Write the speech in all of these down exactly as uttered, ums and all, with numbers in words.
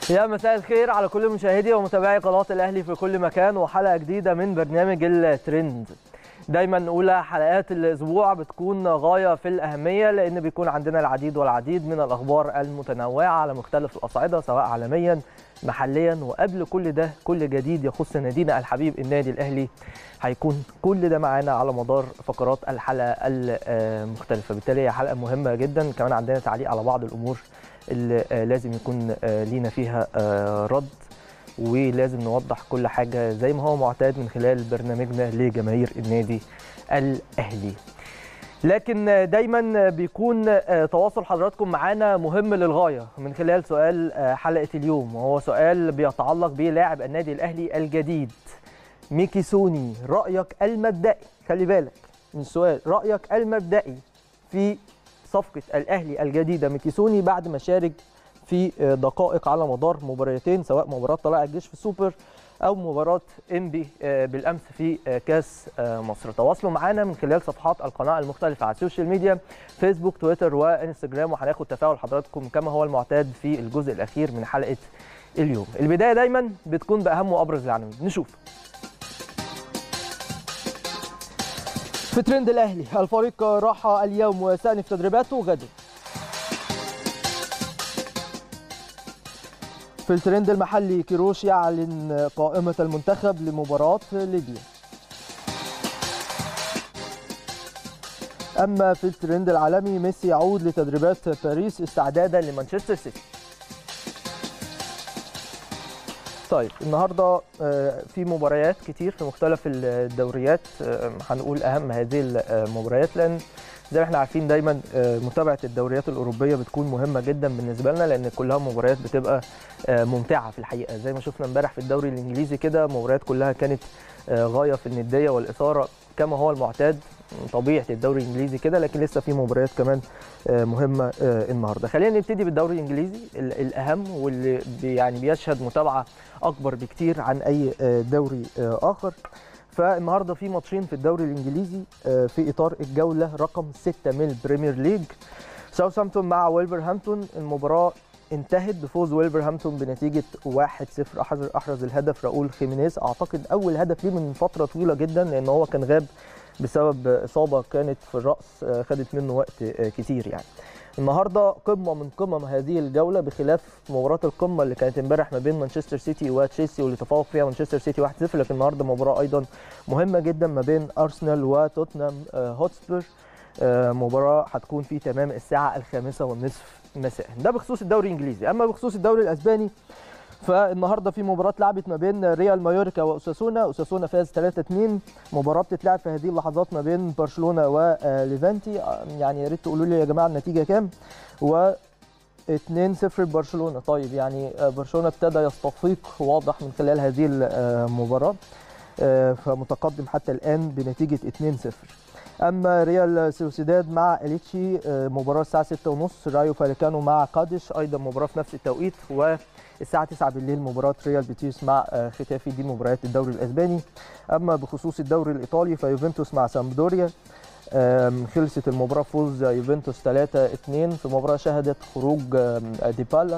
يا مساء الخير على كل مشاهدي ومتابعي قناة الأهلي في كل مكان، وحلقة جديدة من برنامج الترند. دايما أولى حلقات الأسبوع بتكون غاية في الأهمية، لأن بيكون عندنا العديد والعديد من الأخبار المتنوعة على مختلف الأصعدة سواء عالميا محليا. وقبل كل ده كل جديد يخص نادينا الحبيب النادي الأهلي هيكون كل ده معانا على مدار فقرات الحلقة المختلفة. بالتالي هي حلقة مهمة جدا، كمان عندنا تعليق على بعض الأمور اللي لازم يكون لينا فيها رد، ولازم نوضح كل حاجة زي ما هو معتاد من خلال برنامجنا لجماهير النادي الأهلي. لكن دايما بيكون تواصل حضراتكم معانا مهم للغاية من خلال سؤال حلقة اليوم، وهو سؤال بيتعلق بلاعب النادي الأهلي الجديد ميكيسوني. رأيك المبدئي، خلي بالك من السؤال، رأيك المبدئي في صفقة الأهلي الجديدة ميكيسوني بعد ما شارك في دقائق على مدار مباراتين، سواء مباراة طلائع الجيش في السوبر أو مباراة إنبي بالأمس في كاس مصر. تواصلوا معنا من خلال صفحات القناة المختلفة على السوشيال ميديا، فيسبوك، تويتر وإنستجرام، وهناخد تفاعل حضراتكم كما هو المعتاد في الجزء الأخير من حلقة اليوم. البداية دايما بتكون بأهم وأبرز العناوين. نشوف في ترند الأهلي: الفريق راح اليوم وسأنف تدريباته غدا. في الترند المحلي: كيروش يعلن قائمة المنتخب لمباراة ليبيا. أما في الترند العالمي: ميسي يعود لتدريبات باريس استعدادا لمانشستر سيتي. طيب النهارده في مباريات كتير في مختلف الدوريات، هنقول اهم هذه المباريات لان زي ما احنا عارفين دايما متابعه الدوريات الاوروبيه بتكون مهمه جدا بالنسبه لنا، لان كلها مباريات بتبقى ممتعه في الحقيقه. زي ما شفنا امبارح في الدوري الانجليزي كده، مباريات كلها كانت غايه في النديه والاثاره كما هو المعتاد، طبيعه الدوري الانجليزي كده، لكن لسه في مباريات كمان مهمه النهارده. خلينا نبتدي بالدوري الانجليزي الاهم واللي يعني بيشهد متابعه اكبر بكتير عن اي دوري اخر. فالنهارده في ماتشين في الدوري الانجليزي في اطار الجوله رقم ستة من البريمير ليج. ساوثهامبتون مع ويلفرهامبتون، المباراه انتهت بفوز ويلفرهامبتون بنتيجه واحد صفر. احرز الهدف راؤول خيمينيز، اعتقد اول هدف ليه من فتره طويله جدا، لان هو كان غاب بسبب اصابه كانت في الراس خدت منه وقت كتير يعني. النهارده قمه من قمم هذه الجوله، بخلاف مباراه القمه اللي كانت امبارح ما بين مانشستر سيتي وتشيلسي واللي تفوق فيها مانشستر سيتي واحد صفر، لكن النهارده مباراه ايضا مهمه جدا ما بين ارسنال وتوتنهام هوتسبير، مباراه هتكون في تمام الساعه الخامسة والنصف مساء. ده بخصوص الدوري الانجليزي. اما بخصوص الدوري الاسباني، فالنهارده في مباراه اتلعبت ما بين ريال مايوركا واوساسونا. اوساسونا فاز ثلاثة اثنين. مباراه بتتلعب في هذه اللحظات ما بين برشلونه وليفانتي، يعني يا ريت تقولوا لي يا جماعه النتيجه كام. و اثنين صفر لبرشلونه. طيب يعني برشلونه ابتدى يستفيق واضح من خلال هذه المباراه، فمتقدم حتى الان بنتيجه اثنين صفر. اما ريال سوسيداد مع اليتشي، مباراه الساعه ستة وثلاثين. رايو فاليكانو مع قادش، ايضا مباراه في نفس التوقيت. والساعه تسعة بالليل مباراه ريال بيتيس مع ختافي. دي مباريات الدوري الاسباني. اما بخصوص الدوري الايطالي، فيوفنتوس مع سامدوريا، خلصت المباراه فوز يوفنتوس ثلاثة اثنين في مباراه شهدت خروج ديبالا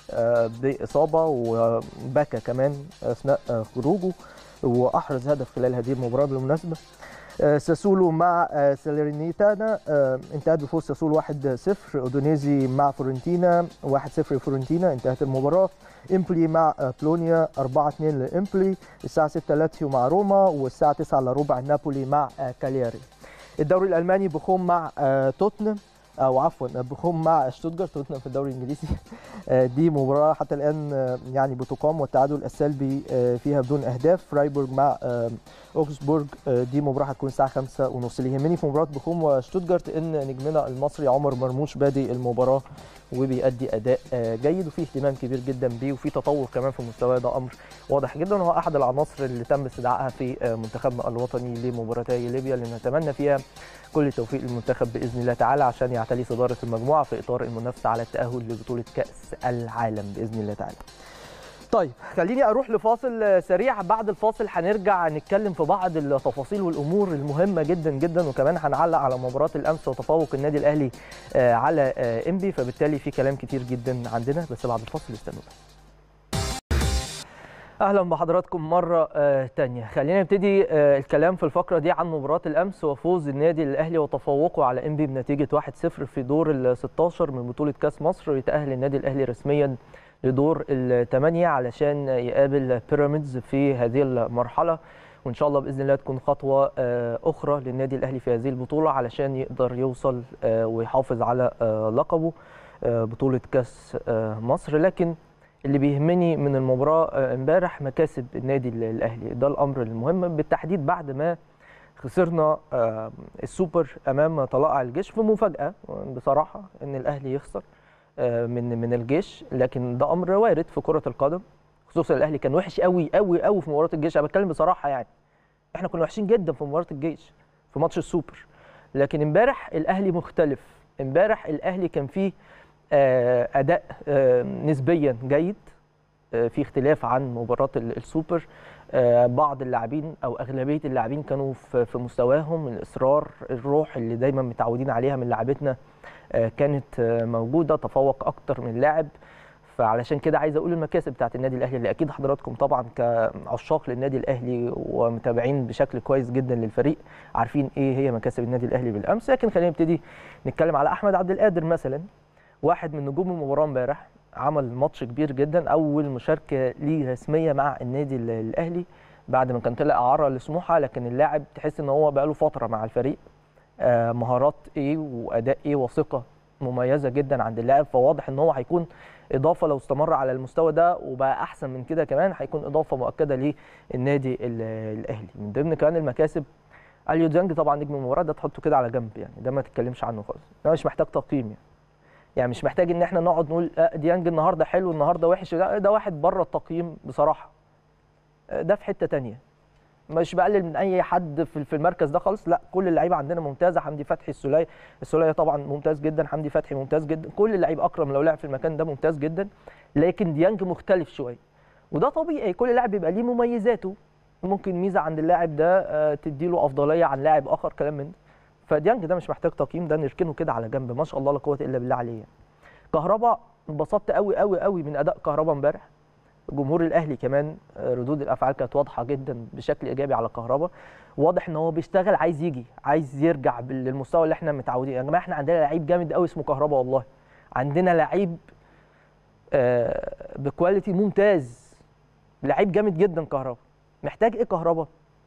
باصابه وبكى كمان اثناء خروجه، واحرز هدف خلال هذه المباراه بالمناسبه. ساسولو مع ساليرنيتانا، انتهت بفوز ساسولو واحد صفر. اودونيزي مع فورنتينا واحد صفر فورنتينا، انتهت المباراه. امبلي مع بلونيا أربعة اثنين لامبلي. الساعه ستة لاتسيو مع روما، والساعه تسعة الا ربع نابولي مع كالياري. الدوري الالماني: بخوم مع توتنهام، او عفوا بخوم مع شتوتجارت. توتنهام في الدوري الانجليزي. دي مباراه حتى الان يعني بتقام والتعادل السلبي فيها بدون اهداف. فرايبورغ مع اوكسبورغ، دي مباراه هتكون الساعه خمسة وثلاثين. اللي يهمني في مباراه بخوم وشتوتجارت ان نجمنا المصري عمر مرموش بادئ المباراه وبيأدي اداء جيد، وفي اهتمام كبير جدا بيه، وفي تطور كمان في مستواه. ده امر واضح جدا، وهو احد العناصر اللي تم استدعائها في منتخبنا الوطني لمباراتي ليبيا، اللي نتمنى فيها كل التوفيق للمنتخب باذن الله تعالى عشان يعتلي صداره المجموعه في اطار المنافسه على التاهل لبطوله كاس العالم باذن الله تعالى. طيب خليني اروح لفاصل سريع، بعد الفاصل هنرجع نتكلم في بعض التفاصيل والامور المهمه جدا جدا، وكمان هنعلق على مباراه الامس وتفوق النادي الاهلي على انبي، فبالتالي في كلام كتير جدا عندنا، بس بعد الفاصل استنونا. اهلا بحضراتكم مره آه تانية. خلينا نبتدي آه الكلام في الفقره دي عن مباراه الامس وفوز النادي الاهلي وتفوقه على انبي بنتيجه واحد صفر في دور ال ستاشر من بطوله كاس مصر. يتاهل النادي الاهلي رسميا لدور الثمانيه علشان يقابل بيراميدز في هذه المرحله، وان شاء الله باذن الله تكون خطوه آه اخرى للنادي الاهلي في هذه البطوله علشان يقدر يوصل آه ويحافظ على آه لقبه آه بطوله كاس آه مصر. لكن اللي بيهمني من المباراه امبارح مكاسب النادي الاهلي، ده الامر المهم بالتحديد بعد ما خسرنا السوبر امام طلائع الجيش في مفاجاه بصراحه ان الاهلي يخسر من من الجيش، لكن ده امر وارد في كره القدم، خصوصا الاهلي كان وحش قوي قوي قوي في مباراه الجيش. انا بتكلم بصراحه، يعني احنا كنا وحشين جدا في مباراه الجيش في ماتش السوبر، لكن امبارح الاهلي مختلف. امبارح الاهلي كان فيه اداء نسبيا جيد، في اختلاف عن مباراه السوبر. بعض اللاعبين او اغلبيه اللاعبين كانوا في مستواهم، الاصرار، الروح اللي دايما متعودين عليها من لاعبتنا كانت موجوده، تفوق اكتر من لاعب. فعلشان كده عايز اقول المكاسب بتاعت النادي الاهلي اللي اكيد حضراتكم طبعا كعشاق للنادي الاهلي ومتابعين بشكل كويس جدا للفريق عارفين ايه هي مكاسب النادي الاهلي بالامس. لكن خلينا نبتدي نتكلم على احمد عبد القادر مثلا، واحد من نجوم المباراه امبارح، عمل ماتش كبير جدا، اول مشاركه ليه رسميه مع النادي الاهلي بعد ما كان طلع اعاره لسموحه، لكن اللاعب تحس ان هو بقاله فتره مع الفريق، آه مهارات ايه واداء ايه وثقه مميزه جدا عند اللاعب، فواضح ان هو هيكون اضافه لو استمر على المستوى ده وبقى احسن من كده كمان، هيكون اضافه مؤكده للنادي الاهلي. من ضمن كمان المكاسب اليو ديانج، طبعا نجم المباراه ده تحطه كده على جنب، يعني ده ما تتكلمش عنه خالص، ده مش محتاج تقييم، يعني يعني مش محتاج ان احنا نقعد نقول ديانج النهارده حلو النهارده وحش، ده, ده واحد بره التقييم بصراحه، ده في حته ثانيه، مش بقلل من اي حد في المركز ده خالص، لا كل اللعيبه عندنا ممتازه، حمدي فتحي، السوليه السوليه طبعا ممتاز جدا، حمدي فتحي ممتاز جدا، كل اللعيبه، اكرم لو لعب في المكان ده ممتاز جدا، لكن ديانج مختلف شويه، وده طبيعي، كل لاعب بيبقى ليه مميزاته، ممكن ميزه عند اللاعب ده تديله افضليه عن لاعب اخر، كلام من ده. فديانج ده مش محتاج تقييم، ده نركنه كده على جنب، ما شاء الله لا قوه الا بالله عليه. يعني كهربا انبسطت قوي قوي قوي من اداء كهربا امبارح، جمهور الاهلي كمان ردود الافعال كانت واضحه جدا بشكل ايجابي على كهربا، واضح ان هو بيشتغل، عايز يجي، عايز يرجع للمستوى اللي احنا متعودين. يا جماعه احنا عندنا لعيب جامد قوي اسمه كهربا، والله عندنا لعيب آه بكواليتي ممتاز، لعيب جامد جدا كهربا. محتاج ايه كهربا؟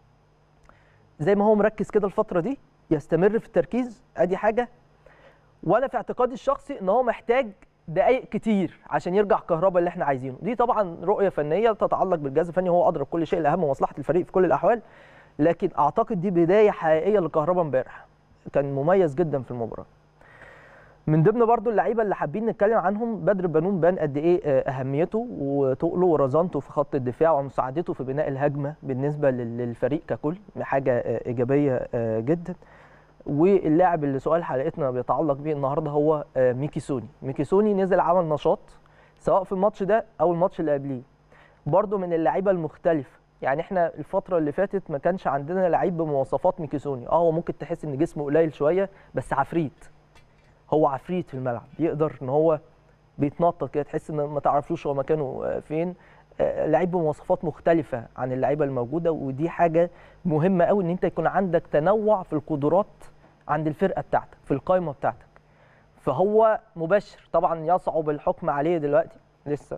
زي ما هو مركز كده الفتره دي يستمر في التركيز، ادي حاجه، وانا في اعتقادي الشخصي ان هو محتاج دقائق كتير عشان يرجع كهربا اللي احنا عايزينه. دي طبعا رؤيه فنيه تتعلق بالجهاز الفني، هو ادرى بكل شيء، الاهم مصلحه الفريق في كل الاحوال، لكن اعتقد دي بدايه حقيقيه لكهربا امبارح، كان مميز جدا في المباراه. من ضمن برضو اللعيبه اللي حابين نتكلم عنهم، بدر بنون بان قد ايه اهميته وتقله ورزانته في خط الدفاع ومساعدته في بناء الهجمه بالنسبه للفريق ككل، حاجه ايجابيه جدا. واللاعب اللي سؤال حلقتنا بيتعلق بيه النهارده هو ميكي سوني. ميكي سوني نزل عمل نشاط سواء في الماتش ده او الماتش اللي قبليه، برده من اللعيبه المختلفه، يعني احنا الفتره اللي فاتت ما كانش عندنا لعيب بمواصفات ميكي سوني، اه هو ممكن تحس ان جسمه قليل شويه بس عفريت، هو عفريت في الملعب، يقدر ان هو بيتنطط كده تحس ان ما تعرفوش هو مكانه فين، لعيب بمواصفات مختلفه عن اللعيبه الموجوده، ودي حاجه مهمه قوي ان انت يكون عندك تنوع في القدرات عند الفرقه بتاعتك في القائمه بتاعتك. فهو مبشر، طبعا يصعب الحكم عليه دلوقتي لسه،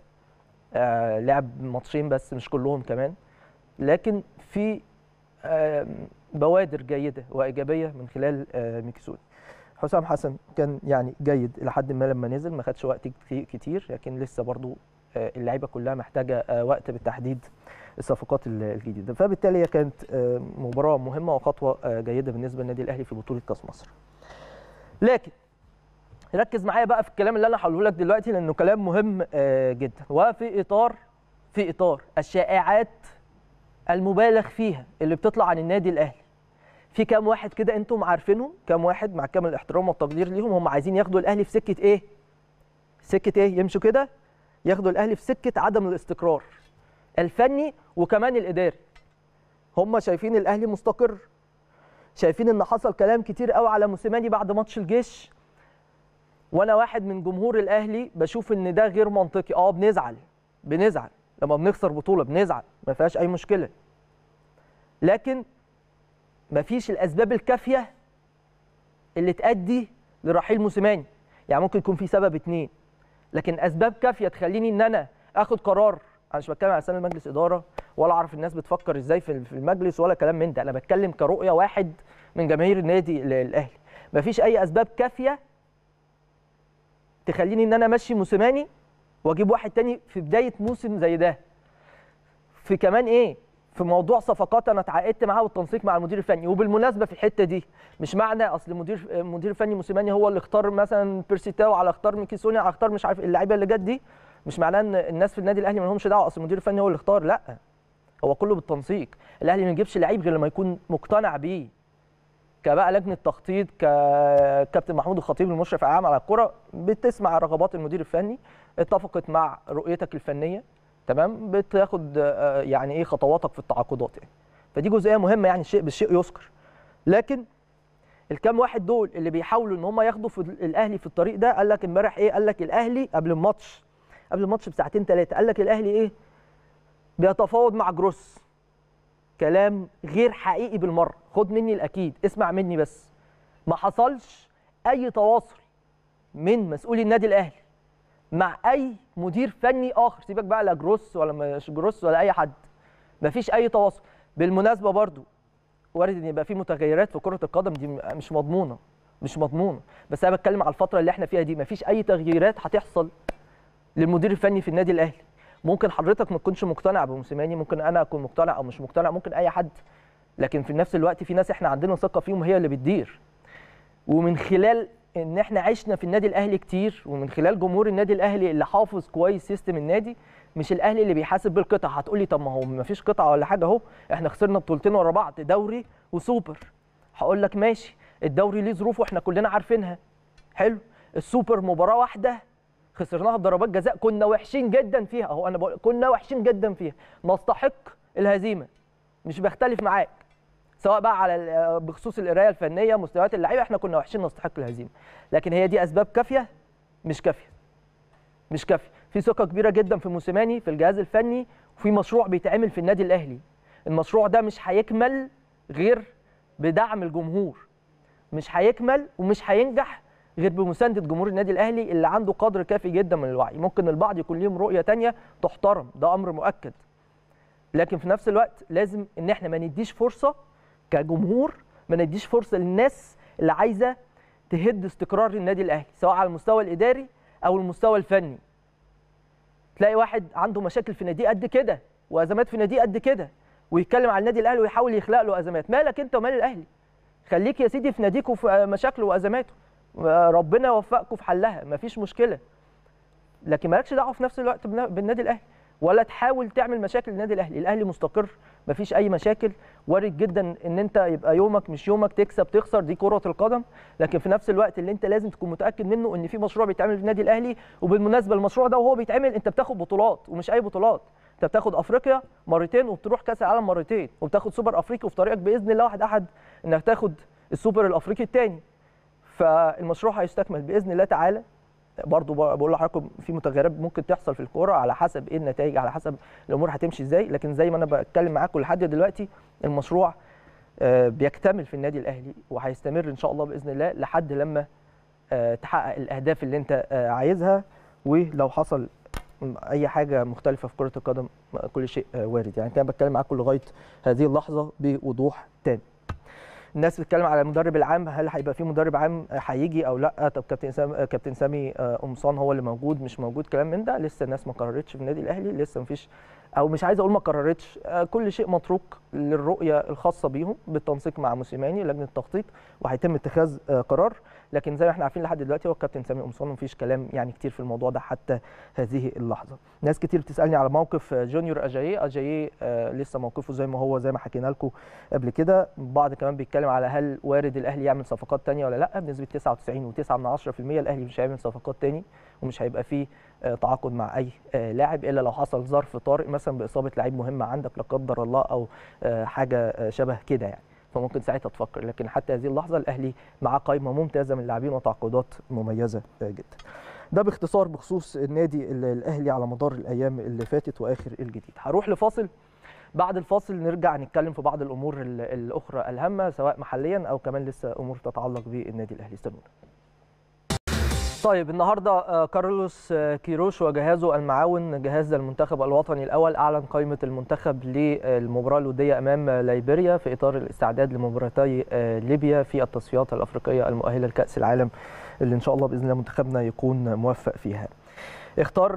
آه لعب ماتشين بس مش كلهم كمان، لكن في آه بوادر جيده وايجابيه من خلال آه ميكسوني. حسام حسن كان يعني جيد الى حد ما لما نزل، ما خدش وقت كتير، لكن لسه برضو اللعيبه كلها محتاجه وقت بالتحديد الصفقات الجديده، فبالتالي هي كانت مباراه مهمه وخطوه جيده بالنسبه للنادي الاهلي في بطوله كاس مصر. لكن ركز معايا بقى في الكلام اللي انا هقوله لك دلوقتي لانه كلام مهم جدا، وفي اطار في اطار الشائعات المبالغ فيها اللي بتطلع عن النادي الاهلي. في كام واحد كده انتم عارفينهم، كام واحد مع كامل الاحترام والتقدير ليهم، هم عايزين ياخدوا الاهلي في سكه ايه؟ سكه ايه؟ يمشوا كده ياخدوا الاهلي في سكه عدم الاستقرار الفني وكمان الاداري. هم شايفين الاهلي مستقر، شايفين ان حصل كلام كتير قوي على موسيماني بعد ماتش الجيش، وانا واحد من جمهور الاهلي بشوف ان ده غير منطقي. اه بنزعل بنزعل لما بنخسر بطوله بنزعل، ما فيهاش اي مشكله، لكن ما فيش الاسباب الكافيه اللي تؤدي لرحيل موسيماني. يعني ممكن يكون في سبب اتنين، لكن اسباب كافيه تخليني ان انا اخد قرار. انا مش بتكلم على سنه مجلس اداره ولا اعرف الناس بتفكر ازاي في المجلس ولا كلام من ده، انا بتكلم كرؤيه واحد من جماهير النادي الاهلي. مفيش اي اسباب كافيه تخليني ان انا امشي موسيماني واجيب واحد تاني في بدايه موسم زي ده. في كمان ايه؟ في موضوع صفقات انا اتعاقدت معاه والتنسيق مع المدير الفني. وبالمناسبه في الحته دي مش معنى اصل المدير المدير الفني موسيماني هو اللي اختار مثلا بيرسيتاو على اختار ميكيسوني على اختار مش عارف اللعيبه اللي جت دي، مش معناه ان الناس في النادي الاهلي ما لهمش دعوه اصل المدير الفني هو اللي اختار. لا، هو كله بالتنسيق. الاهلي ما يجيبش لعيب غير لما يكون مقتنع بيه. كبقى لجنه تخطيط، ككابتن محمود الخطيب المشرف العام على الكره، بتسمع رغبات المدير الفني، اتفقت مع رؤيتك الفنيه، تمام، بتاخد يعني ايه خطواتك في التعاقدات يعني. فدي جزئيه مهمه يعني، الشيء بالشيء يذكر. لكن الكام واحد دول اللي بيحاولوا ان هم ياخدوا في الاهلي في الطريق ده، قال لك امبارح ايه؟ قال لك الاهلي قبل الماتش قبل الماتش بساعتين ثلاثه قال لك الاهلي ايه؟ بيتفاوض مع جروس. كلام غير حقيقي بالمره، خد مني الاكيد، اسمع مني بس. ما حصلش اي تواصل من مسؤولي النادي الاهلي مع اي مدير فني اخر، سيبك بقى لا جروس ولا مش جروس ولا اي حد، مفيش اي تواصل. بالمناسبه برضو وارد ان يبقى في متغيرات في كره القدم، دي مش مضمونه مش مضمونه بس انا بتكلم على الفتره اللي احنا فيها دي، مفيش اي تغييرات هتحصل للمدير الفني في النادي الاهلي. ممكن حضرتك ما تكونش مقتنع بموسيماني، ممكن انا اكون مقتنع او مش مقتنع، ممكن اي حد، لكن في نفس الوقت في ناس احنا عندنا ثقه فيهم هي اللي بتدير. ومن خلال ان احنا عشنا في النادي الاهلي كتير، ومن خلال جمهور النادي الاهلي اللي حافظ كويس سيستم النادي، مش الاهلي اللي بيحاسب بالقطع. هتقولي طب ما هو ما فيش قطعه ولا حاجه اهو، احنا خسرنا بطولتين ورا بعض، دوري وسوبر. هقول لك ماشي، الدوري ليه ظروفه احنا كلنا عارفينها، حلو. السوبر مباراه واحده خسرناها بضربات جزاء، كنا وحشين جدا فيها، اهو انا بقول كنا وحشين جدا فيها، نستحق الهزيمه، مش بختلف معاك، سواء بقى على بخصوص القرايه الفنيه مستويات اللعيبه، احنا كنا وحشين نستحق الهزيمه. لكن هي دي اسباب كافيه؟ مش كافيه مش كافيه. في ثقه كبيره جدا في موسيماني، في الجهاز الفني، وفي مشروع بيتعمل في النادي الاهلي. المشروع ده مش هيكمل غير بدعم الجمهور، مش هيكمل ومش هينجح غير بمسانده جمهور النادي الاهلي اللي عنده قدر كافي جدا من الوعي. ممكن البعض يكون ليهم رؤيه ثانيه تحترم، ده امر مؤكد، لكن في نفس الوقت لازم ان احنا ما نديش فرصه كجمهور، ما نديش فرصه للناس اللي عايزه تهد استقرار النادي الاهلي، سواء على المستوى الاداري او المستوى الفني. تلاقي واحد عنده مشاكل في ناديه قد كده وازمات في ناديه قد كده، ويتكلم على النادي الاهلي ويحاول يخلق له ازمات. مالك انت ومال الاهلي؟ خليك يا سيدي في ناديك وفي مشاكله وازماته، ربنا يوفقكم في حلها، مفيش مشكله، لكن مالكش دعوه في نفس الوقت بالنادي الاهلي، ولا تحاول تعمل مشاكل للنادي الاهلي. الاهلي مستقر، مفيش اي مشاكل. وارد جدا ان انت يبقى يومك مش يومك، تكسب تخسر، دي كره القدم، لكن في نفس الوقت اللي انت لازم تكون متاكد منه ان في مشروع بيتعمل في النادي الاهلي. وبالمناسبه المشروع ده وهو بيتعمل انت بتاخد بطولات، ومش اي بطولات، انت بتاخد افريقيا مرتين وبتروح كاس العالم مرتين وبتاخد سوبر افريقي، وفي طريقك باذن الله واحد احد انك تاخد السوبر الافريقي الثاني. فالمشروع هيستكمل باذن الله تعالى. برضو بقول لحضراتكم في متغيرات ممكن تحصل في الكوره على حسب ايه النتائج، على حسب الامور هتمشي ازاي، لكن زي ما انا بتكلم معاكم لحد دلوقتي المشروع بيكتمل في النادي الاهلي، وهيستمر ان شاء الله باذن الله لحد لما تحقق الاهداف اللي انت عايزها. ولو حصل اي حاجه مختلفه في كره القدم كل شيء وارد، يعني كان بتكلم معاكم لغايه هذه اللحظه بوضوح تام. الناس بتتكلم على المدرب العام، هل هيبقى في مدرب عام هيجي او لا؟ طب كابتن سامي كابتن سامي قمصان هو اللي موجود مش موجود، كلام من ده لسه الناس ما قررتش في النادي الاهلي، لسه ما فيش، او مش عايز اقول ما قررتش، كل شيء متروك للرؤيه الخاصه بيهم بالتنسيق مع موسيماني لجنه التخطيط، وهيتم اتخاذ قرار. لكن زي ما احنا عارفين لحد دلوقتي هو الكابتن سامي قمصان، مفيش كلام يعني كتير في الموضوع ده حتى هذه اللحظه. ناس كتير بتسالني على موقف جونيور اجاييه، اجاييه آه لسه موقفه زي ما هو، زي ما حكينا لكم قبل كده. بعض كمان بيتكلم على هل وارد الاهلي يعمل صفقات ثانيه ولا لا. بنسبه تسعة وتسعين فاصلة تسعة من عشرة بالمية الاهلي مش هيعمل صفقات ثاني، ومش هيبقى فيه آه تعاقد مع اي آه لاعب، الا لو حصل ظرف طارئ مثلا باصابه لعيب مهم عندك لا قدر الله، او آه حاجه آه شبه كده يعني، فممكن ساعتها تفكر. لكن حتى هذه اللحظه الاهلي معاه قائمه ممتازه من اللاعبين وتعاقدات مميزه جدا. ده باختصار بخصوص النادي الاهلي على مدار الايام اللي فاتت واخر الجديد. هروح لفاصل، بعد الفاصل نرجع نتكلم في بعض الامور الاخرى الهامه سواء محليا او كمان لسه امور تتعلق بالنادي الاهلي. استنونا. طيب النهارده كارلوس كيروش وجهازه المعاون جهاز المنتخب الوطني الاول اعلن قائمه المنتخب للمباراه الوديه امام ليبيريا في اطار الاستعداد لمباراتي ليبيا في التصفيات الافريقيه المؤهله لكاس العالم اللي ان شاء الله باذن الله منتخبنا يكون موفق فيها. اختار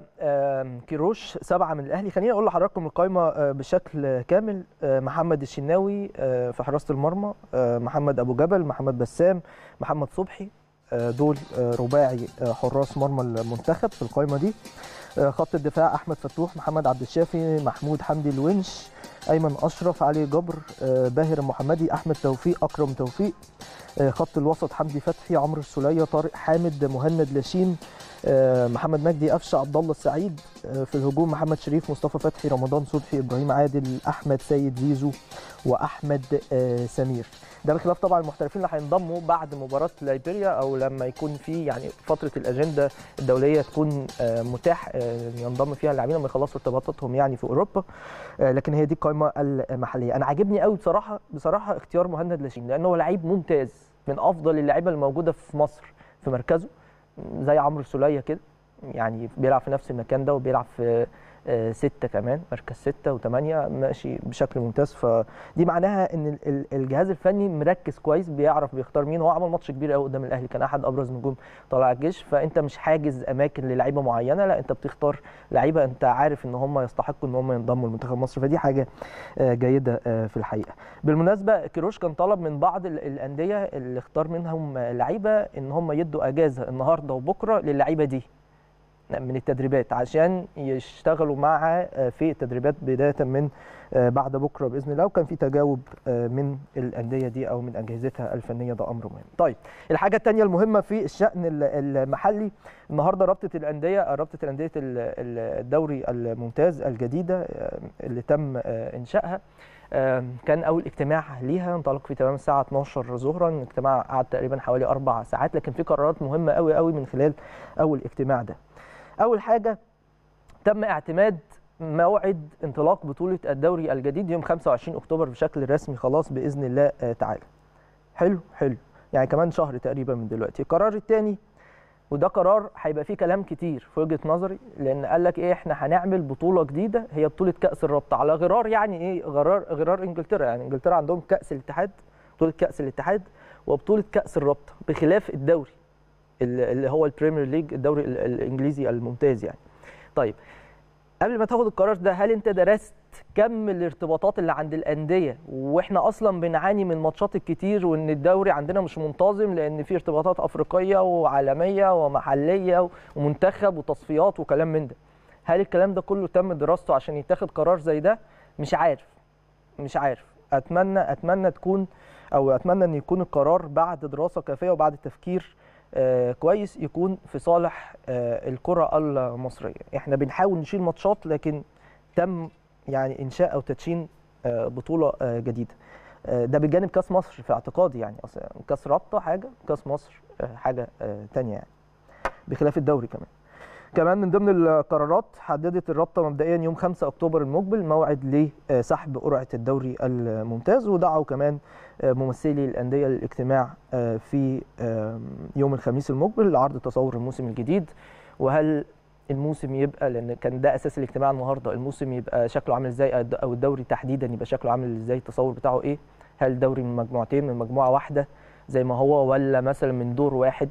كيروش سبعه من الاهلي. خليني اقول لحضراتكم القائمه بشكل كامل. محمد الشناوي في حراسه المرمى، محمد ابو جبل، محمد بسام، محمد صبحي، دول رباعي حراس مرمى المنتخب في القائمه دي. خط الدفاع احمد فتوح، محمد عبد الشافي، محمود حمدي الونش، ايمن اشرف، علي جبر، باهر المحمدي، احمد توفيق، اكرم توفيق. خط الوسط حمدي فتحي، عمرو السوليه، طارق حامد، مهند لاشين، محمد مجدي قفشه، عبد الله السعيد. في الهجوم محمد شريف، مصطفى فتحي، رمضان صبحي، ابراهيم عادل، احمد سيد زيزو، واحمد سمير. ده بخلاف طبعا المحترفين اللي هينضموا بعد مباراه ليبيريا او لما يكون في يعني فتره الاجنده الدوليه تكون متاح ينضم فيها اللاعبين لما يخلصوا ارتباطاتهم يعني في اوروبا. لكن هي دي القائمه المحليه. انا عاجبني قوي بصراحه بصراحه اختيار مهند لاشين لانه هو لعيب ممتاز من افضل اللعيبه الموجوده في مصر في مركزه، زي عمرو السوليه كده، يعني بيلعب في نفس المكان ده وبيلعب في ستة كمان، مركز ستة وثمانية ماشي بشكل ممتاز. فدي معناها ان الجهاز الفني مركز كويس، بيعرف بيختار مين. هو عمل ماتش كبير قوي قدام الاهلي، كان احد ابرز نجوم طلائع الجيش. فانت مش حاجز اماكن للعيبه معينه، لا انت بتختار لعيبه انت عارف ان هم يستحقوا ان هم ينضموا لمنتخب مصر، فدي حاجه جيده في الحقيقه. بالمناسبه كيروش كان طلب من بعض الانديه اللي اختار منهم لعيبه ان هم يدوا اجازه النهارده وبكره للعيبه دي من التدريبات عشان يشتغلوا معها في التدريبات بدايه من بعد بكره باذن الله. وكان في تجاوب من الانديه دي او من اجهزتها الفنيه، ده امر مهم. طيب الحاجه الثانيه المهمه في الشان المحلي النهارده رابطه الانديه رابطه الانديه الدوري الممتاز الجديده اللي تم انشائها كان اول اجتماع ليها انطلق في تمام الساعه اتناشر ظهرا. الاجتماع قعد تقريبا حوالي اربع ساعات، لكن في قرارات مهمه قوي قوي من خلال اول اجتماع ده. أول حاجة تم اعتماد موعد انطلاق بطولة الدوري الجديد يوم خمسة وعشرين أكتوبر بشكل رسمي خلاص بإذن الله تعالى. حلو حلو يعني كمان شهر تقريبا من دلوقتي. القرار الثاني وده قرار هيبقى فيه كلام كتير في وجهة نظري، لأن قال لك إيه إحنا هنعمل بطولة جديدة هي بطولة كأس الرابطة على غرار يعني إيه غرار غرار إنجلترا. يعني إنجلترا عندهم كأس الاتحاد، بطولة كأس الاتحاد وبطولة كأس الرابطة بخلاف الدوري اللي هو البريمير ليج الدوري الانجليزي الممتاز يعني. طيب قبل ما تاخد القرار ده هل انت درست كم الارتباطات اللي عند الانديه، واحنا اصلا بنعاني من ماتشات الكتير وان الدوري عندنا مش منتظم لان في ارتباطات افريقيه وعالميه ومحليه ومنتخب وتصفيات وكلام من ده. هل الكلام ده كله تم دراسته عشان يتاخد قرار زي ده؟ مش عارف مش عارف اتمنى اتمنى تكون او اتمنى ان يكون القرار بعد دراسه كافيه وبعد تفكير آه كويس يكون في صالح آه الكرة المصرية. احنا بنحاول نشيل ماتشات لكن تم يعني انشاء او تدشين آه بطولة آه جديدة. آه ده بجانب كاس مصر في اعتقادي، يعني اصلا كاس رابطة حاجة، كاس مصر آه حاجة آه تانية يعني بخلاف الدوري. كمان كمان من ضمن القرارات حددت الرابطة مبدئيا يوم خمسة أكتوبر المقبل موعد لسحب قرعة الدوري الممتاز، ودعوا كمان ممثلي الأندية للاجتماع في يوم الخميس المقبل لعرض تصور الموسم الجديد. وهل الموسم يبقى، لأن كان ده أساس الاجتماع النهارده، الموسم يبقى شكله عامل ازاي او الدوري تحديدا يبقى شكله عامل ازاي، التصور بتاعه ايه؟ هل دوري من مجموعتين من مجموعة واحدة زي ما هو، ولا مثلا من دور واحد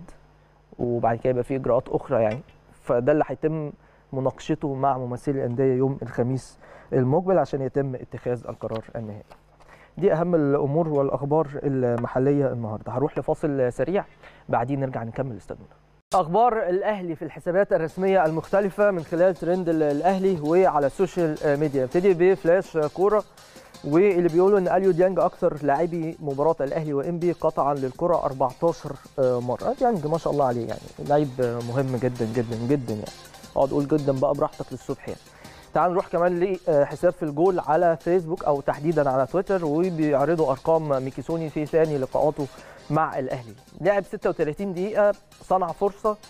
وبعد كده يبقى فيه إجراءات أخرى يعني؟ فده اللي هيتم مناقشته مع ممثلي الانديه يوم الخميس المقبل عشان يتم اتخاذ القرار النهائي. دي اهم الامور والاخبار المحليه النهارده. هروح لفاصل سريع بعدين نرجع نكمل. استنونا. اخبار الاهلي في الحسابات الرسميه المختلفه من خلال ترند الاهلي وعلى السوشيال ميديا. نبتدي بفلاش كوره واللي بيقولوا ان اليو ديانج اكثر لاعبي مباراه الاهلي وانبي قطعا للكره اربعتاشر مره. ديانج ما شاء الله عليه يعني لعيب مهم جدا جدا جدا يعني، اقعد اقول جدا بقى براحتك للصبح يعني. تعال نروح كمان لحساب في الجول على فيسبوك او تحديدا على تويتر، وبيعرضوا ارقام ميكيسوني في ثاني لقاءاته مع الاهلي. لعب ستة وثلاثين دقيقه، صنع فرصه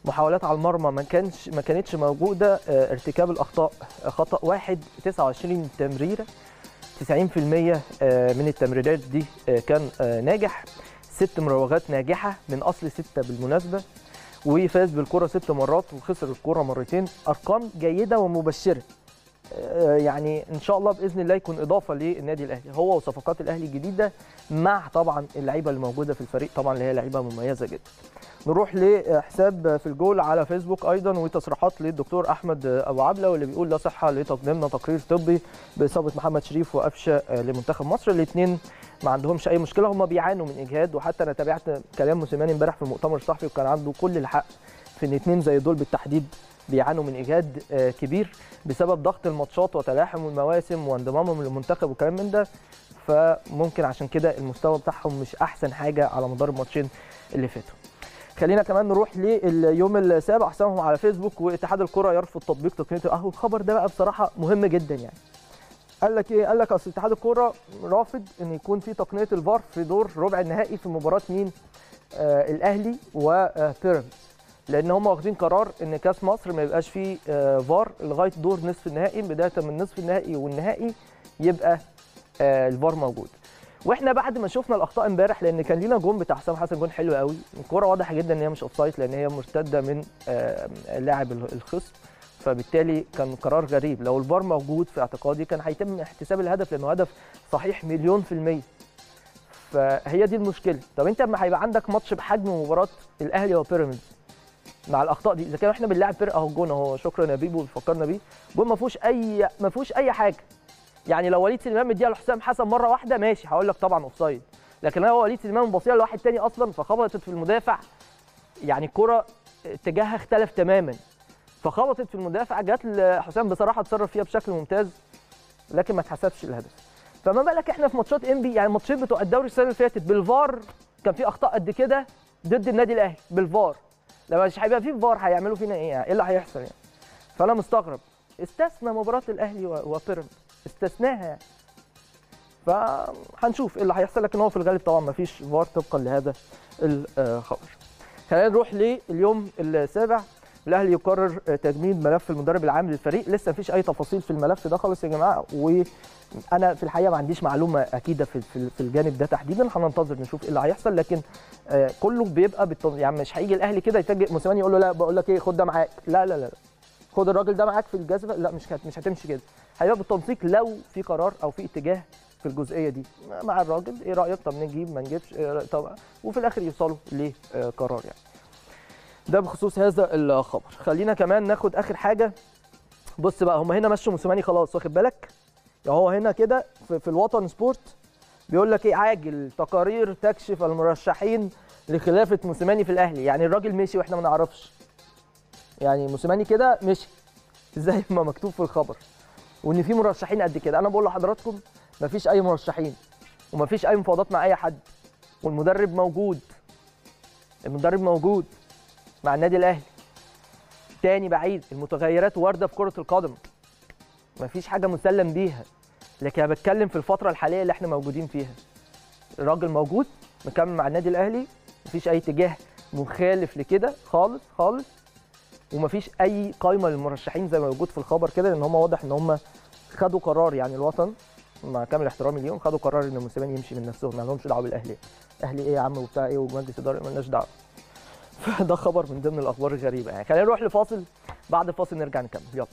محاولات على المرمى ما كانش ما كانتش موجوده. ارتكاب الاخطاء خطا واحد، تسعة وعشرين تمريره، تسعين في المية من التمريرات دي كان ناجح. ست مراوغات ناجحه من اصل سته بالمناسبه، وفاز بالكره ست مرات وخسر الكره مرتين. ارقام جيده ومبشره، يعني ان شاء الله باذن الله يكون اضافه للنادي الاهلي هو وصفقات الاهلي الجديده، مع طبعا اللعيبه اللي موجوده في الفريق طبعا اللي هي لعيبه مميزه جدا. نروح لحساب في الجول على فيسبوك ايضا، وتصريحات للدكتور احمد ابو عبله واللي بيقول لا صحه لتقديمنا تقرير طبي باصابه محمد شريف وقفشه لمنتخب مصر. الاثنين ما عندهمش اي مشكله، هم بيعانوا من اجهاد، وحتى انا تابعت كلام موسيماني امبارح في المؤتمر الصحفي وكان عنده كل الحق في ان اثنين زي دول بالتحديد بيعانوا من اجهاد كبير بسبب ضغط الماتشات وتلاحم المواسم وانضمامهم للمنتخب وكلام من ده، فممكن عشان كده المستوى بتاعهم مش احسن حاجه على مدار الماتشين اللي فاتوا. خلينا كمان نروح لليوم السابع، حسابهم على فيسبوك، واتحاد الكره يرفض تطبيق تقنيه اهو. الخبر ده بقى بصراحه مهم جدا، يعني قال لك ايه؟ قال لك اصل اتحاد الكره رافض ان يكون في تقنيه الفار في دور ربع النهائي في مباراه مين؟ آه الاهلي وبيراميدز، لان هم واخدين قرار ان كاس مصر ما يبقاش فيه آه فار لغايه دور نصف النهائي، بدايه من نصف النهائي والنهائي يبقى آه الفار موجود. واحنا بعد ما شفنا الاخطاء امبارح، لان كان لينا جون بتاع حسام حسن، جون حلو قوي، الكوره واضح جدا ان هي مش اوفسايد لان هي مرتده من آه لاعب الخصم، فبالتالي كان قرار غريب. لو الفار موجود في اعتقادي كان هيتم احتساب الهدف لانه هدف صحيح مليون في الميه. فهي دي المشكله. طب انت لما هيبقى عندك ماتش بحجم مباراه الاهلي وبيراميدز مع الاخطاء دي، اذا كان احنا بنلاعب فرقه اهو، الجون اهو، شكرا يا بيبو فكرنا بيه، جون ما فيهوش اي ما فيهوش اي حاجه. يعني لو وليد سليمان مديها لحسام حسن مره واحده ماشي هقول لك طبعا اوفسايد، لكن لو وليد سليمان مبصيها لواحد تاني اصلا فخبطت في المدافع، يعني الكره اتجاهها اختلف تماما، فخبطت في المدافع، جت لحسام بصراحه اتصرف فيها بشكل ممتاز لكن ما اتحسبش الهدف. فما بالك احنا في ماتشات انبي، يعني الماتشين بتوع الدوري السنه اللي فاتت بالفار كان في اخطاء قد كده ضد النادي الاهلي بالفار، لما مش هيبقى في فار هيعملوا فينا ايه؟ يعني ايه اللي هيحصل يعني؟ فانا مستغرب. استثنى مباراه الاهلي وبيراميدز، استثناها يعني. فهنشوف ايه اللي هيحصل، لكن هو في الغالب طبعا ما فيش فار طبقا لهذا الخبر. خلينا نروح لليوم السابع. الاهلي يقرر تجميد ملف المدرب العام للفريق، لسه ما فيش اي تفاصيل في الملف ده خالص يا جماعه، وانا في الحقيقه ما عنديش معلومه اكيده في في الجانب ده تحديدا، هننتظر نشوف ايه اللي هيحصل، لكن كله بيبقى بالتنظيم. يعني مش هيجي الاهلي كده يتفاجئ موسيماني يقول له لا بقول لك ايه خد ده معاك، لا لا لا خد الراجل ده معاك في الجزمه، لا مش مش هتمشي كده، هيبقى بالتنسيق لو في قرار او في اتجاه في الجزئيه دي مع الراجل. ايه رايك؟ طب نجيب ما نجيبش، طب وفي الاخر يوصلوا لقرار يعني. ده بخصوص هذا الخبر. خلينا كمان ناخد اخر حاجه. بص بقى، هم هنا مشوا موسيماني خلاص، واخد بالك؟ يعني هو هنا كده في, في الوطن سبورت بيقول لك ايه؟ عاجل تقارير تكشف المرشحين لخلافه موسيماني في الاهلي. يعني الراجل مشي واحنا ما نعرفش، يعني موسيماني كده مشي زي ما مكتوب في الخبر، وان في مرشحين قد كده. انا بقول لحضراتكم مفيش اي مرشحين ومفيش اي مفاوضات مع اي حد، والمدرب موجود، المدرب موجود مع النادي الاهلي. تاني بعيد، المتغيرات وارده في كره القدم، مفيش حاجه مسلم بيها، لكن انا بتكلم في الفتره الحاليه اللي احنا موجودين فيها. الراجل موجود مكمل مع النادي الاهلي، مفيش اي اتجاه مخالف لكده خالص خالص، ومفيش اي قائمه للمرشحين زي ما موجود في الخبر كده، لان هم واضح ان هم خدوا قرار، يعني الوطن مع كامل احترامي ليهم خدوا قرار ان موسيماني يمشي من نفسهم، ما لهمش دعوه بالاهلي. اهلي ايه يا عم وبتاع ايه ومجلس اداره، مالناش دعوه. فده خبر من ضمن الاخبار الغريبه يعني. خلينا نروح لفاصل، بعد الفاصل نرجع نكمل. يلا.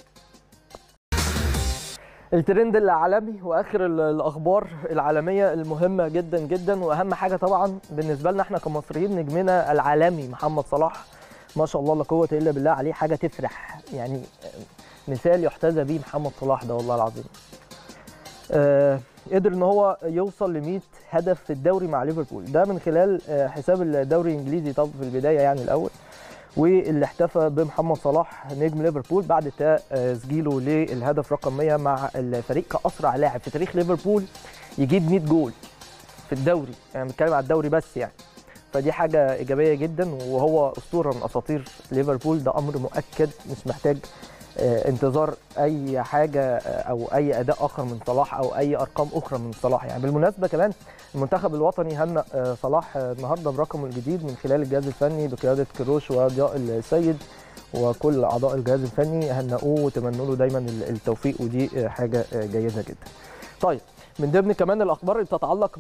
الترند العالمي واخر الاخبار العالميه المهمه جدا جدا، واهم حاجه طبعا بالنسبه لنا احنا كمصريين نجمنا العالمي محمد صلاح، ما شاء الله لا قوه الا بالله عليه، حاجه تفرح يعني، مثال يحتذى به محمد صلاح ده والله العظيم. آه قدر ان هو يوصل ل مية هدف في الدوري مع ليفربول، ده من خلال آه حساب الدوري الانجليزي طب في البدايه يعني الاول، واللي احتفى بمحمد صلاح نجم ليفربول بعد تسجيله للهدف رقم مية مع الفريق كاسرع لاعب في تاريخ ليفربول يجيب مية جول في الدوري، يعني بنتكلم على الدوري بس يعني. فدي حاجه ايجابيه جدا، وهو اسطوره من اساطير ليفربول، ده امر مؤكد مش محتاج انتظار اي حاجه او اي اداء اخر من صلاح او اي ارقام اخرى من صلاح. يعني بالمناسبه كمان المنتخب الوطني هنأ صلاح النهارده برقمه الجديد من خلال الجهاز الفني بقياده كروش وضياء السيد، وكل اعضاء الجهاز الفني هنأوه وتمنوا له دايما التوفيق، ودي حاجه جيده جدا. طيب من ضمن كمان الاخبار اللي بتتعلق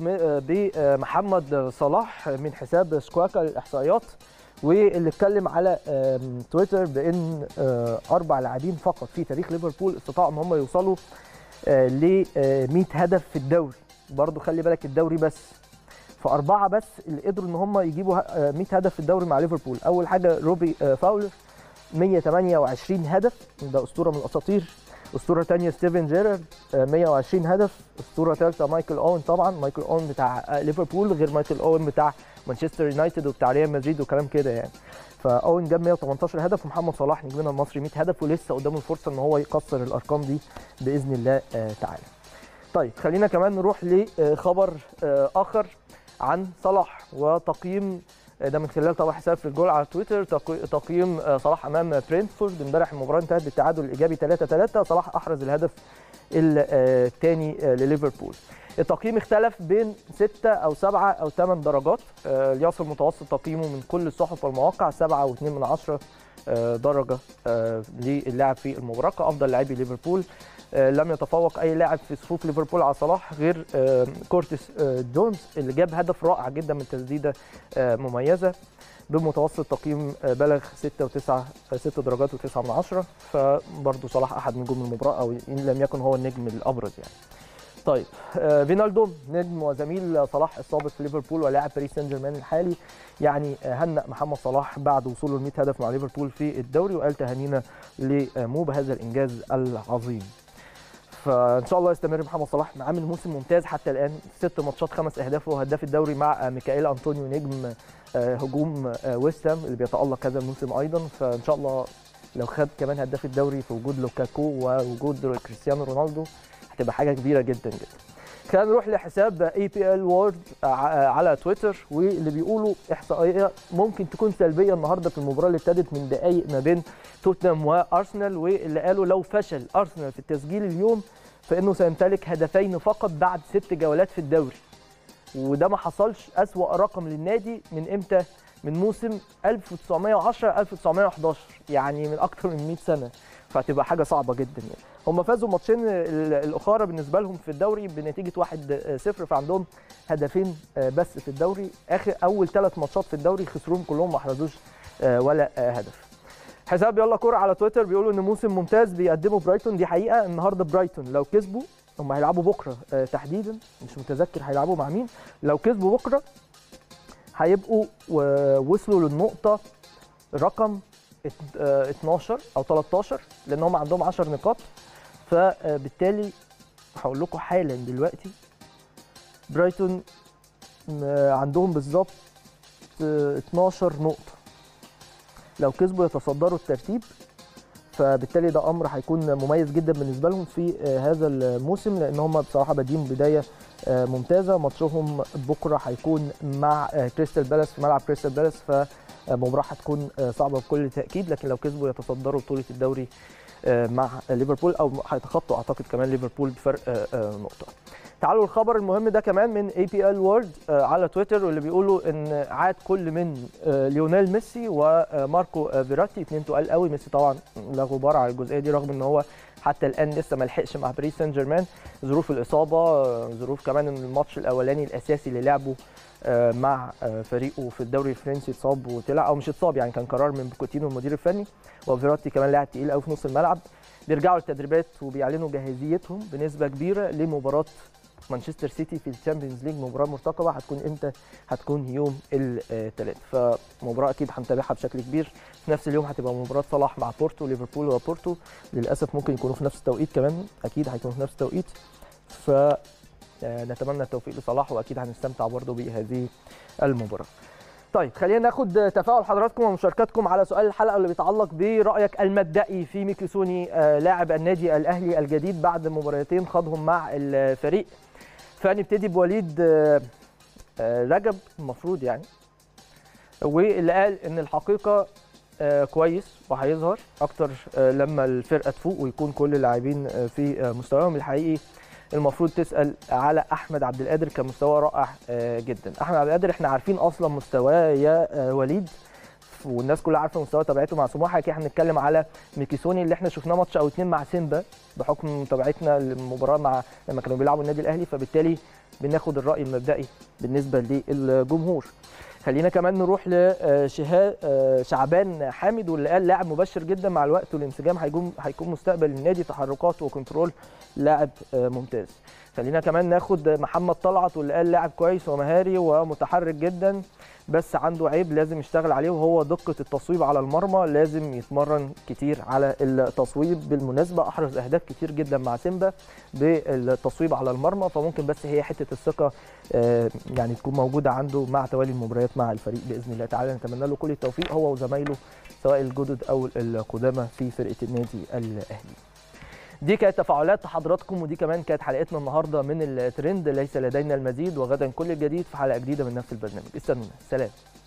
بمحمد صلاح من حساب سكواكا للاحصائيات، واللي اتكلم على تويتر بان اربع لاعبين فقط في تاريخ ليفربول استطاعوا ان هم يوصلوا ل مية هدف في الدوري. برضو خلي بالك الدوري بس، فاربعه بس اللي قدروا ان هم يجيبوا مية هدف في الدوري مع ليفربول. اول حاجه روبي فاولر مية وتمانية وعشرين هدف، ده اسطوره من الاساطير. اسطوره ثانيه ستيفن جيرارد مية وعشرين هدف. اسطوره ثالثه مايكل اوين، طبعا مايكل اوين بتاع ليفربول غير مايكل اوين بتاع مانشستر يونايتد وبتاع ريال مدريد وكلام كده يعني. فاوين جاب مية وتمنتاشر هدف، ومحمد صلاح نجمنا المصري مية هدف، ولسه قدامه الفرصه ان هو يكسر الارقام دي باذن الله تعالى. طيب خلينا كمان نروح لخبر اخر عن صلاح وتقييم، ده من خلال طبعا حساب في الجول على تويتر، تقييم صلاح امام برينتفورد. امبارح المباراه انتهت بالتعادل الايجابي ثلاثة ثلاثة، صلاح احرز الهدف الثاني لليفربول. التقييم اختلف بين ستة او سبعة او ثمان درجات، ليصل متوسط تقييمه من كل الصحف والمواقع سبعة واثنين من عشرة درجه للاعب في المباراه كافضل لاعبي ليفربول. لم يتفوق اي لاعب في صفوف ليفربول على صلاح غير كورتيس جونز اللي جاب هدف رائع جدا من تسديده مميزه بمتوسط تقييم بلغ ستة وتسعة ستة درجات وتسعة من عشرة. فبرضه صلاح احد نجوم المباراه، او ان لم يكن هو النجم الابرز يعني. طيب فينالدوم نجم وزميل صلاح السابق في ليفربول ولاعب باريس سان جيرمان الحالي، يعني هنأ محمد صلاح بعد وصوله ل مية هدف مع ليفربول في الدوري، وقال تهانينا لمو بهذا الانجاز العظيم. فان شاء الله يستمر محمد صلاح، عامل موسم ممتاز حتى الان، ست ماتشات خمس اهداف، وهداف الدوري مع ميكائيل انطونيو نجم هجوم ويست هام اللي بيتألق هذا الموسم ايضا. فان شاء الله لو خد كمان هداف الدوري في وجود لوكاكو ووجود كريستيانو رونالدو هتبقى حاجه كبيره جدا جدا. خلينا نروح لحساب اي بي ال وورد على تويتر، واللي بيقولوا احصائيه ممكن تكون سلبيه النهارده في المباراه اللي ابتدت من دقائق ما بين توتنهام وارسنال، واللي قالوا لو فشل ارسنال في التسجيل اليوم فانه سيمتلك هدفين فقط بعد ست جولات في الدوري. وده ما حصلش، اسوأ رقم للنادي من امتى؟ من موسم ألف وتسعمائة وعشرة ألف وتسعمائة وأحد عشر، يعني من اكتر من مئة سنه. فهتبقى حاجه صعبه جدا يعني. هم فازوا ماتشين الاخرى بالنسبه لهم في الدوري بنتيجه واحد صفر، فعندهم هدفين بس في الدوري. اخر اول ثلاث ماتشات في الدوري خسروهم كلهم، ما احرزوش ولا هدف. حساب يلا كوره على تويتر بيقولوا ان موسم ممتاز بيقدمه برايتون، دي حقيقه. النهارده برايتون لو كسبوا، هم هيلعبوا بكره تحديدا، مش متذكر هيلعبوا مع مين، لو كسبوا بكره هيبقوا وصلوا للنقطه رقم اتناشر او تلتاشر، لان هم عندهم عشر نقاط. فبالتالي هقول لكم حالا دلوقتي برايتون عندهم بالظبط اتناشر نقطه، لو كسبوا يتصدروا الترتيب. فبالتالي ده امر هيكون مميز جدا بالنسبه لهم في هذا الموسم، لان هم بصراحه بادئين بدايه ممتازه. ماتشهم بكره هيكون مع كريستال بالاس في ملعب كريستال بالاس، فمباراه هتكون صعبه بكل تاكيد، لكن لو كسبوا يتصدروا بطوله الدوري مع ليفربول، او هيتخطوا اعتقد كمان ليفربول بفرق نقطه. تعالوا الخبر المهم ده كمان من اي بي ال وورد على تويتر، واللي بيقولوا ان عاد كل من ليونيل ميسي وماركو فيراتي، اثنين تقال قوي. ميسي طبعا لا غبار على الجزئيه دي، رغم ان هو حتى الان لسه ما لحقش مع باريس سان جيرمان، ظروف الاصابه، ظروف كمان ان الماتش الاولاني الاساسي اللي لعبه مع فريقه في الدوري الفرنسي اتصاب وطلع، او مش اتصاب يعني، كان قرار من بوكوتينو المدير الفني. وفيراتي كمان لاعب تقيل قوي في نص الملعب. بيرجعوا للتدريبات وبيعلنوا جاهزيتهم بنسبه كبيره لمباراه مانشستر سيتي في الشامبيونز ليج. مباراه مرتقبه هتكون امتى؟ هتكون يوم الثلاث، فمباراه اكيد هنتابعها بشكل كبير. في نفس اليوم هتبقى مباراه صلاح مع بورتو، ليفربول وبورتو للاسف ممكن يكونوا في نفس التوقيت كمان، اكيد هيكونوا في نفس التوقيت. فنتمنى التوفيق لصلاح، واكيد هنستمتع برضه بهذه المباراه. طيب خلينا ناخد تفاعل حضراتكم ومشاركاتكم على سؤال الحلقه اللي بيتعلق برايك المبدئي في ميكيسوني لاعب النادي الاهلي الجديد بعد مباراتين خاضهم مع الفريق. فنبتدي بوليد رجب المفروض يعني، واللي قال ان الحقيقه آه كويس وهيظهر اكتر آه لما الفرقه تفوق ويكون كل اللاعبين آه في آه مستواهم الحقيقي. المفروض تسال على احمد عبد القادر، كان مستواه رائع آه جدا. احمد عبد القادر احنا عارفين اصلا مستواه يا آه وليد، والناس كلها عارفه مستوى تبعته مع سموحه. كده احنا بنتكلم على ميكيسوني اللي احنا شفناه ماتش او اتنين مع سيمبا بحكم متابعتنا للمباراه مع لما كانوا بيلعبوا النادي الاهلي، فبالتالي بناخد الراي المبدئي بالنسبه للجمهور. خلينا كمان نروح لشهاب شعبان حامد، واللي قال لاعب مبشر جدا مع الوقت والانسجام هيكون هيكون مستقبل النادي، تحركات وكنترول لاعب ممتاز. خلينا كمان ناخد محمد طلعت، واللي قال لاعب كويس ومهاري ومتحرك جدا بس عنده عيب لازم يشتغل عليه وهو دقه التصويب على المرمى، لازم يتمرن كتير على التصويب. بالمناسبه احرز اهداف كتير جدا مع سيمبا بالتصويب على المرمى، فممكن بس هي حته الثقه يعني تكون موجوده عنده مع توالي المباريات مع الفريق باذن الله تعالى. نتمنى له كل التوفيق هو وزمايله سواء الجدد او القدامى في فرقه النادي الاهلي. دي كانت تفاعلات حضراتكم، ودي كمان كانت حلقتنا النهارده من الترند. ليس لدينا المزيد، وغدا كل الجديد في حلقه جديده من نفس البرنامج. استنونا، سلام.